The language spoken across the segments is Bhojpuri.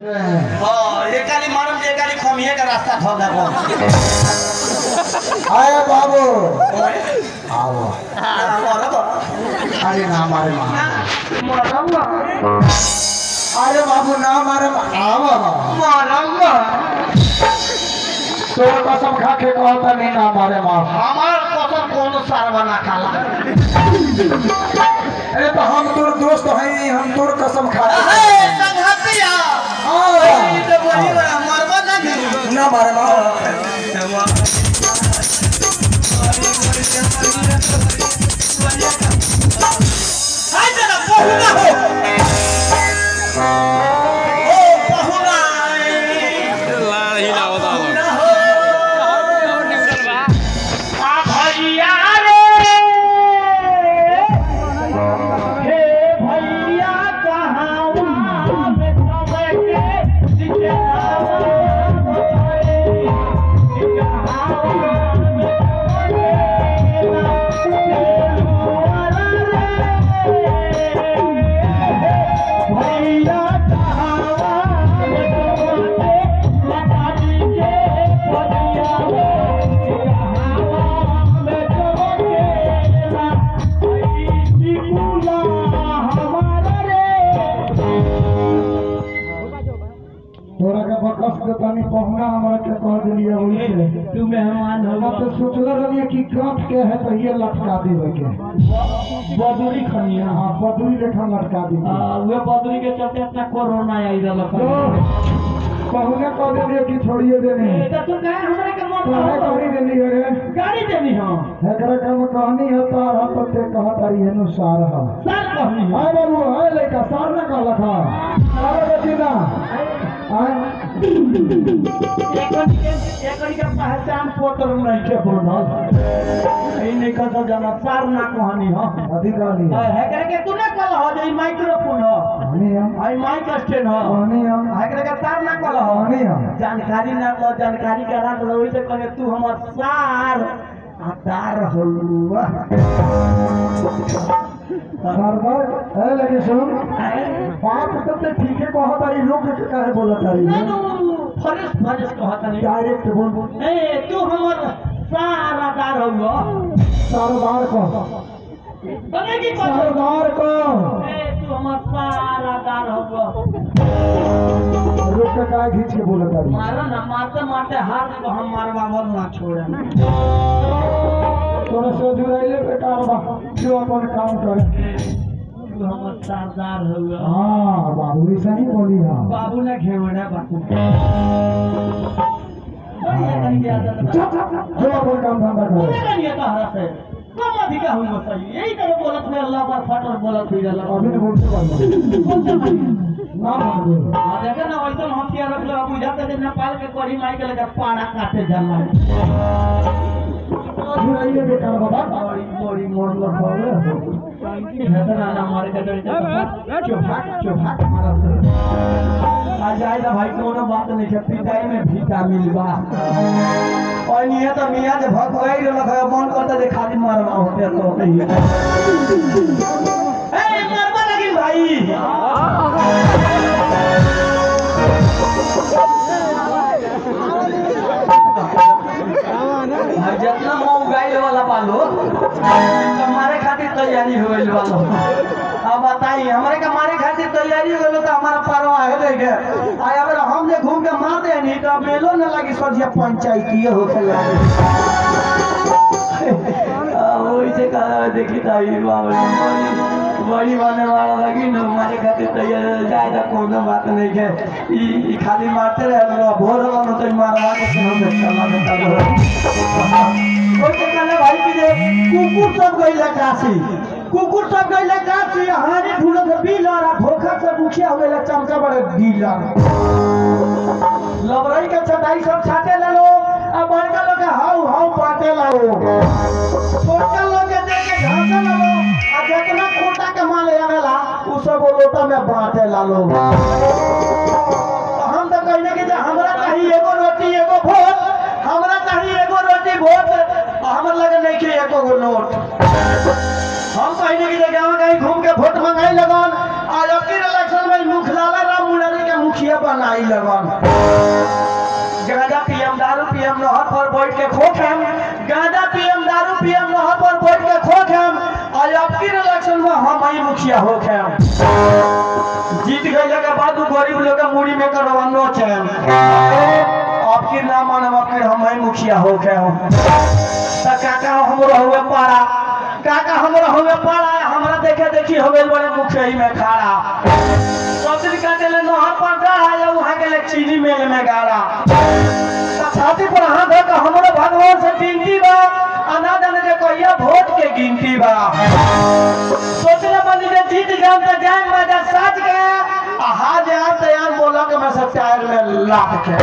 हां एक गाड़ी मारम जे गाड़ी खमिए का रास्ता ठोक दे आए बाबू आओ मरब अरे ना मारे मरब अरे बाबू ना मारे आओ मरब तो कसम खा के कहता नहीं ना मारे माँ हमार कसम कोनो सारवा ना खाला अरे तो हम तोर दोस्त हैं हम तोर कसम खा ए संघातिया हां ई तो बोली मरब ना मारे माँ हाय तेरा बहुना हो ओ बहुना लाही लावता आ भैया रे हे भैया कहां में कबे के दिखे तोरा के बकस के तनी पहुना हमरा के कह दिलिए ओइसे तू मेहमान हो हम तो सोचले रहिए कि काट के है तो ये लटका देवे के बदुरी खनिया हां पटुरी लेखा लटका दी वे बदुरी के चलते इतना कोरोना आई रहल पहुना कह दिलिए कि छोड़िए देनी तो तू कहे हमरा के मत काहे करी देनी रे गाड़ी देनी हां एकरा के हम कहानी है तार हम ते कहत रही है अनुसार हम साल कहनी हाय बाबू हाय लेका सार ना कह लखा अरे बेटीना एकरी के पहचान पत्र नहीं के बनल ई नहीं कह जाना सार ना कहनी हां अधिकारी है करे के तू ना कल हो जे माइक्रोफोन हो हनी हम आई माइक स्टैंड हो हनी हम है करे के सार ना कल हो हनी हम जानकारी ना लो जानकारी के रात लोई से कहे तू हमर सार आदार होलुआ सरदार है लगे सुन बात तो ठीक है कहत रही लोग के काहे बोलत रही फरेश फरेश कहत नहीं डायरेक्ट बोल ए तू हमर सार आदार होलुआ सरदार को बने की बात सरदार को ए तू हमर सार आदार होलुआ लोग के काहे खींच के बोलत रही मारो ना मारते मारते हाथ को हम मारवावल ना छोड़े तोरा से जुड़ाइले बेकार बा जो अपन काम करे तू हमर सरदार होलुआ हां बाबू ऐसा ही बोली हां बाबू ने घेवड़ा बाबू जो अपन काम धंधा करे कम अधिका हुआ सही यही तरह बोलत में अल्लाह पर फटर बोलत हुई जाला अभी ने बोलते बोलते ना बोल देखे ना वैसे हथियार रख ले बुझाते जे नेपाल के कोड़ी माई के लगा पाड़ा काटे जाला जुड़ाइले बेकार बाबा बड़ी बड़ी मोर लगवावे हेतना ना मार के डर चुभाक मारत आ जाए ना भाई कोनो बात नहीं है पिटाई में भीटा मिलबा और नहीं तो मियां जे भगवाई रखा मन करता जे खाली मारवा होते तो नहीं ए मारवा लगी भाई जितना मऊ गाइल वाला बालो हमारे खातिर तैयारी हो गई बालो अब बताइए हमारे का मारे खातिर तैयारी हो गई तो हमारा पारो आगे रह गया आया अगर हम जे घूम के मार दे नहीं तो मेलो न लगी सोचिए पंचायतीय हो खेला वही से कहा देखी ताई बड़ी माने वाला लगी न हमारे खातिर तैयार जाएगा कोनो बात नहीं है ई खाली मारते रहे भोर वाला तो मारवा के हम चला देता ओके कहले भाई कि जे कुकुर सब गइला काशी कुकुर सब गइला काशी हारे ढूंढो से बिलर आ धोखा से मुखिया हो गइला चमचा बड़े डीलर लबरई के चटाई सब छाटे ले लो आ बड़का लोग के हाउ हाउ बाटे लाओ छोटा लोग के दे के घासा ला लो आ जितना खोटा के माल आवेला उ सब लोटा में बाटे ला लो हम तो कहने के जे हमरा चाहिए एगो रोटी एगो भोट हमरा चाहिए एगो रोटी भोट हमर लगे नहीं के एको गो नोट हम कहने की जगह कहीं घूम के वोट मंगाई लगन आज अबकी इलेक्शन में मुखलाला राम मुरारी के मुखिया बना नहीं लगन गांजा पियम दारू पियम नहर पर बैठ के खोखम गांजा पियम दारू पियम नहर पर बैठ के खोखम और अब की इलेक्शन में हम ही मुखिया होखम जीत गए के बाद गरीब लोग के मुड़ी में करवानो छम अब की ना मानब अब हम ही मुखिया होखम त काका हमरो हुए पारा काका हमरा हुए पारा हमरा देखे देखी हो गइल बड़े मुखिया में खड़ा सब दिन काटे ले नहर पर जा वहां के ले चीनी मिल में गाड़ा छाती पर हाथ धर के हमरो भगवान से विनती बा अना जाने के कहिया वोट के गिनती बा सोचले बनी जे जीत जाम त जान मजा साज के हां जा तैयार बोला के मैं सब टायर में लाख के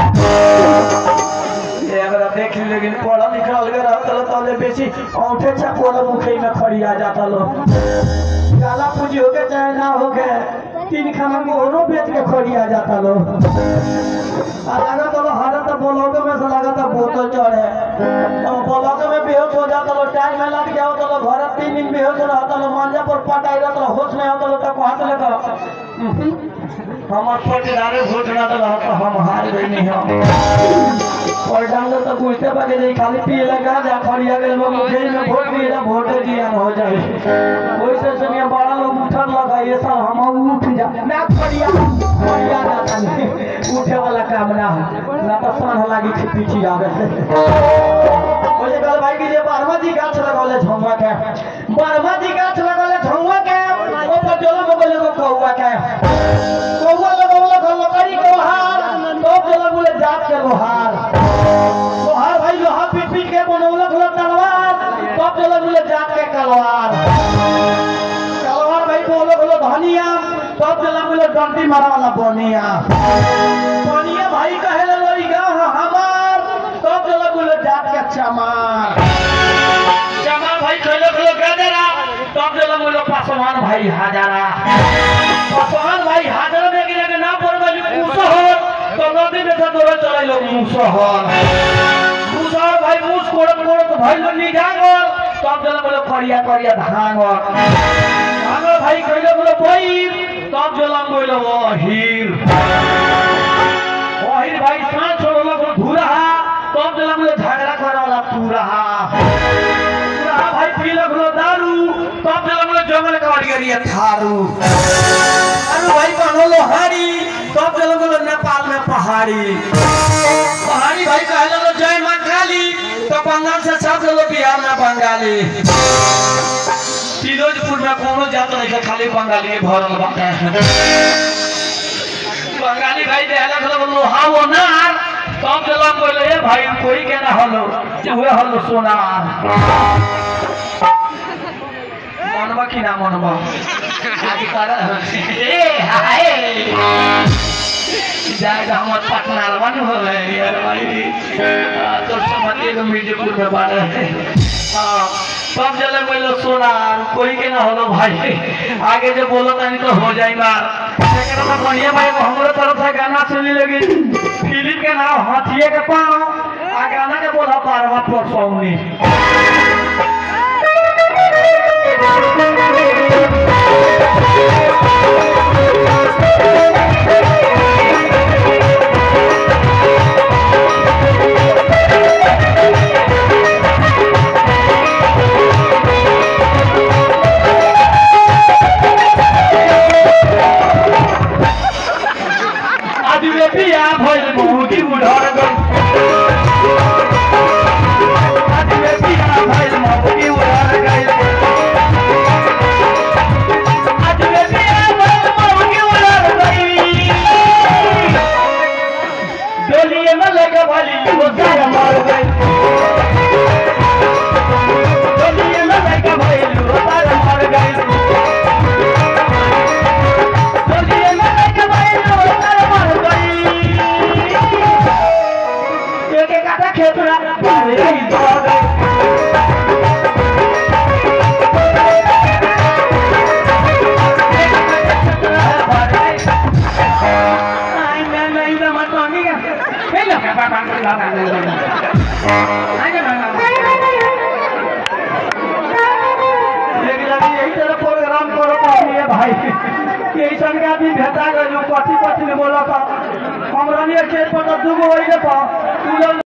अगर देख ली लेकिन पढ़ा लिखा अलग रहता तो बेसी औंठे चकोला मुखई में खड़ी आ जाता लो काला पूंजी हो के चाहे ना हो के 3 खाना मोहरो बेच के खड़ी आ जाता लो लगा तो हरा तो बोलोगे में से लगा तो बोतल चढ़े तो बोलोगे में बेहोश हो जाता लो टाइम में लग जाओ तो घर 3 दिन बेहोश रहता लो मंजा पर पटाई रहता होश में आता लो तो कहत लगा हमार पटदारे वोट ना तो हम हार गई नहीं हम और डांगो तो पूछते बाके जे खाली पिए लगा जा खड़िया गए लोग मुझे में वोट दिए वोट दिया हो जाए वैसे सुनिए बड़ा लोग उठन लगा ये सब हम उठ जा ना खड़िया खड़िया जाता नहीं उठे वाला काम ना ना तो सन लागी के पीछे आवे बोले कल भाई की जे बारवा जी गाछ लगाले झौवा के बारवा जी गाछ लगाले झौवा के ऊपर जोलो बोले को कौवा के कौवा लगावला लकड़ी के हार तो जोलो बोले जात के लोहार लोहार भाई लोहा पीट के बनौला खुला तलवार तब चला बोले जात के कलवार कलवार भाई बोलो बोलो धनिया तब चला बोले डंडी मारा वाला बनिया बनिया भाई कहे लोई गांव हमार तब चला बोले जात के चमार चमार भाई कहे बोले गजरा तब चला बोले पासवान भाई हजारा पासवान भाई हजारा में के ना पड़बे मुसहर तो नदी में से दोरे चले लो मुसहर मुसहर भाई मुस कोड़त भाई लो निजांगर तब जला बोले करिया करिया धांगर धांगर भाई कइले बोले बोई तब जला बोले वहीर वहीर भाई सांस छोड़लो बोले धुरहा तब जला बोले झगड़ा करे वाला पूरहा पूरहा भाई पी लगलो दारू तब जला बोले जंगल काट गरिया थारू अरे भाई बनलो हारी तब चलो बोलो नेपाल में पहाड़ी पहाड़ी भाई कहले लो जय मां काली तो बंगाल से सब लोग बिहार में बंगाली फिरोजपुर में कोनो जात नहीं खाली बंगाली भरल बाटे बंगाली भाई देहला चलो लोहा वो नार तब चलो बोले ए भाई कोई के ना हलो हुए हलो सोनार मनवा की ना मनवा आगे कर ए हाय जाएगा हम पटना रवान हो गए यार भाई तो समझिए कि मिर्जापुर में बाढ़ है सब जले बोलो सोना कोई के ना होलो भाई आगे जो बोलो नहीं तो हो जाए मार लेकिन मैं बढ़िया भाई हमारे तरफ से गाना सुनी लगी फिल्म के नाम हाथिये के पाँव आ गाना के बोला पारवा परसौनी पानी के पता दुगो होइले तो